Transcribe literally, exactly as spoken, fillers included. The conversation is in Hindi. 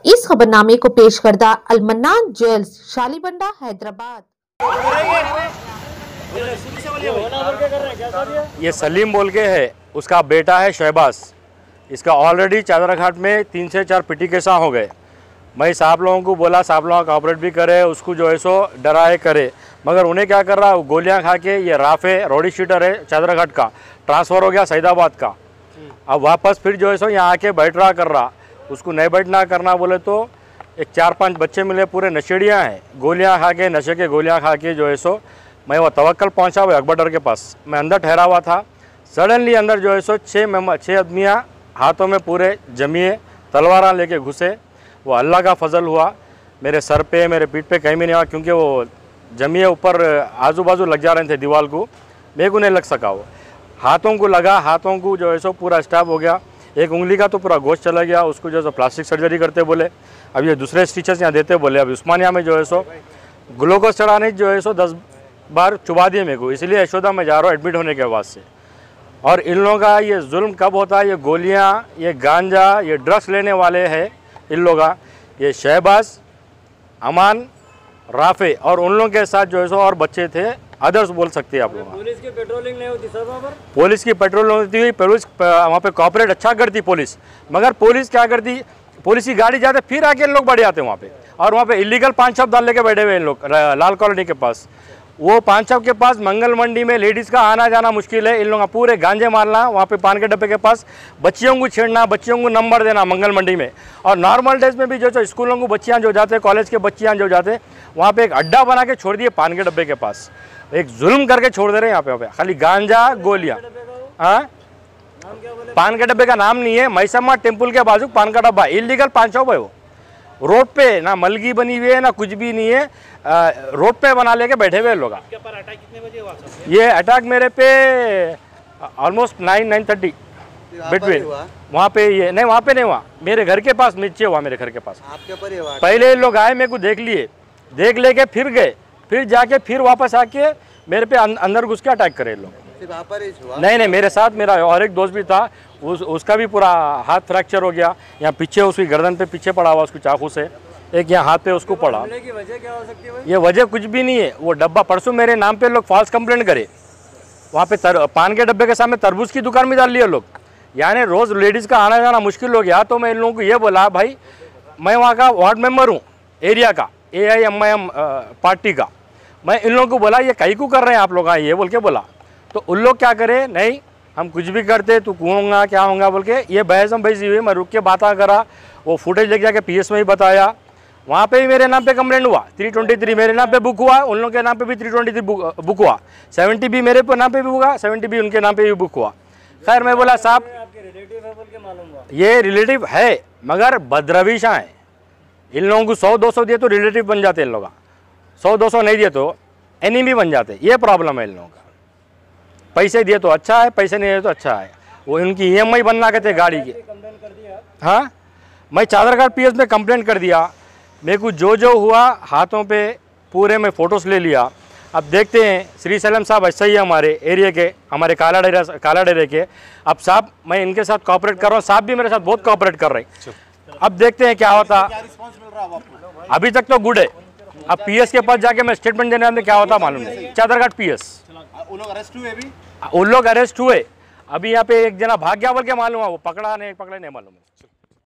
इस खबरनामे को पेश करदा अलमन्नान जेल्स शालीबंडा हैदराबाद। ये सलीम बोल के है, उसका बेटा है शहबाज। इसका ऑलरेडी चादरा घाट में तीन से चार पिटी केसा हो गए। मैं साहब लोगों को बोला साहब लोगों का ऑपरेट भी करे, उसको जो है सो डराए करे, मगर उन्हें क्या कर रहा, गोलियां खा के ये राफे रोडी शीटर है चादरा घाट का, ट्रांसफ़र हो गया सैदाबाद का। अब वापस फिर जो है सो यहाँ आके बैठ रहा कर रहा। उसको नहीं बैठना करना बोले तो एक चार पांच बच्चे मिले, पूरे नशेड़ियाँ हैं, गोलियाँ खा के, नशे के गोलियाँ खा के जो है सो मैं वो तवक्कल पहुँचा हुआ अकबरडर के पास। मैं अंदर ठहरा हुआ था, सडनली अंदर जो है सो छः मेम्बर छः आदमियाँ हाथों में पूरे जमिए तलवार लेके घुसे। वो अल्लाह का फजल हुआ, मेरे सर पे मेरे पीठ पे कहीं भी नहीं हुआ, क्योंकि वो जमिए ऊपर आजू बाजू लग जा रहे थे दीवार को, मेरे को नहीं लग सका। वो हाथों को लगा, हाथों को जो है सो पूरा स्टैब हो गया। एक उंगली का तो पूरा गोश्त चला गया, उसको जो है सो प्लास्टिक सर्जरी करते बोले। अब ये दूसरे स्टिचेस यहाँ देते बोले। अब उस्मानिया में जो है सो ग्लूकोज चढ़ाने जो है सो दस बार चुबा दिए मेरे को, इसलिए यशोदा में जा रहा हूँ एडमिट होने के बाद से। और इन लोगों का ये जुल्म कब होता है, ये गोलियाँ, ये गांजा, ये ड्रग्स लेने वाले हैं इन लोगों का, ये शहबाज, अमान, राफे और उन लोगों के साथ जो है सो और बच्चे थे, अदर्स बोल सकते हैं आप लोग। पुलिस की पेट्रोलिंग नहीं होती सर वहाँ पर? पुलिस की पेट्रोलिंग होती हुई, पुलिस वहाँ पे कॉपरेट अच्छा करती पुलिस, मगर पुलिस क्या करती, पुलिस की गाड़ी जाते फिर आके इन लोग बढ़ जाते वहाँ पे। और वहाँ पे इलीगल पान शॉप डाल लेके बैठे हुए इन लोग लाल कॉलोनी के पास। वो पान शॉप के पास मंगल मंडी में लेडीज़ का आना जाना मुश्किल है। इन लोगों का पूरे गांजे मारना वहाँ पे पान के डब्बे के पास, बच्चियों को छेड़ना, बच्चियों को नंबर देना मंगल मंडी में। और नॉर्मल डेज में भी जो स्कूलों को बच्चियाँ जो जाते, कॉलेज के बच्चियाँ जो जाते, वहाँ पे एक अड्डा बना के छोड़ दिए पान के डब्बे के पास। एक जुल्म करके छोड़ दे रहे हैं यहाँ पे, यहाँ पे खाली गांजा गोलियाँ। हाँ, पान के डब्बे का नाम नहीं है, मैसम्मा टेम्पल के बाजू पान का डब्बा, इलीगल पान शॉप है वो। रोड पे ना मलगी बनी हुई है ना कुछ भी नहीं है, आ, रोड पे बना लेके बैठे हुए लोग। ये अटैक मेरे पे almost nine nine thirty between वहाँ पे, ये नहीं वहाँ पे नहीं हुआ, मेरे घर के पास नीचे हुआ, मेरे घर के पास। आपके पर ही हुआ? पहले लोग आए, मेरे को देख लिए, देख लेके फिर गए, फिर जाके फिर वापस आके मेरे पे अंदर घुस के अटैक करे लोग। नहीं नहीं, मेरे साथ मेरा और एक दोस्त भी था, उस उसका भी पूरा हाथ फ्रैक्चर हो गया। यहाँ पीछे उसकी गर्दन पे पीछे पड़ा हुआ उसको चाकू से, एक यहाँ हाथ पे उसको पड़ा। की वजह क्या हो सकती है भाई? ये वजह कुछ भी नहीं है। वो डब्बा परसों मेरे नाम पे लोग फॉल्स कंप्लेंट करे, वहाँ पे तर, पान के डब्बे के सामने तरबूज की दुकान में डाल लिए लोग। यानी रोज़ लेडीज़ का आना जाना मुश्किल हो गया। तो मैं इन लोगों को ये बोला, भाई मैं वहाँ का वार्ड मेम्बर हूँ एरिया का, A I M I M party का। मैं इन लोगों को बोला ये कहीं को कर रहे हैं आप लोग, ये बोल के बोला। तो उन लोग क्या करे, नहीं हम कुछ भी करते तू होगा क्या होगा बोल के ये बहस हम बहसी हुई। मैं रुक के बात करा, वो फुटेज लेके जाके पी एस में ही बताया। वहाँ पे भी मेरे नाम पे कंप्लेंट हुआ, थ्री ट्वेंटी थ्री मेरे नाम पे बुक हुआ, उन लोगों के नाम पे भी थ्री ट्वेंटी थ्री बुक हुआ, सेवेंटी भी मेरे पे नाम पे भी हुआ, सेवेंटी भी उनके नाम पे भी बुक हुआ। खैर मैं बोला साहब ये रिलेटिव है मगर बदरवीशा है। इन लोगों को सौ दो सौ दिए तो रिलेटिव बन जाते इन लोग, सौ दो सौ नहीं दिए तो एनिमी बन जाते। ये प्रॉब्लम है इन लोगों का। पैसे दिए तो अच्छा है, पैसे नहीं दिए तो अच्छा है। वो इनकी ई एम आई बनना कहते गाड़ी की। हाँ, मैं चादरघाट पी एस में कंप्लेंट कर दिया। मेरे को जो जो हुआ हाथों पे पूरे में फ़ोटोज़ ले लिया। अब देखते हैं, श्री सलम साहब ऐसा ही है हमारे एरिया के, हमारे काला डेरा काला डेरे के। अब साहब मैं इनके साथ कॉपरेट कर रहा हूँ, साहब भी मेरे साथ बहुत कॉपरेट कर रहे हैं। अब देखते हैं क्या होता। अभी तक तो गुड है। अब पी एस के पास जाके मैं स्टेटमेंट देने में क्या होता मालूम नहीं। चादरघाट पी एस उन लोग अरेस्ट हुए अभी उन लोग अरेस्ट हुए अभी यहाँ पे एक जना भाग गया बोल के मालूम है, वो पकड़ा नहीं पकड़ा नहीं मालूम है।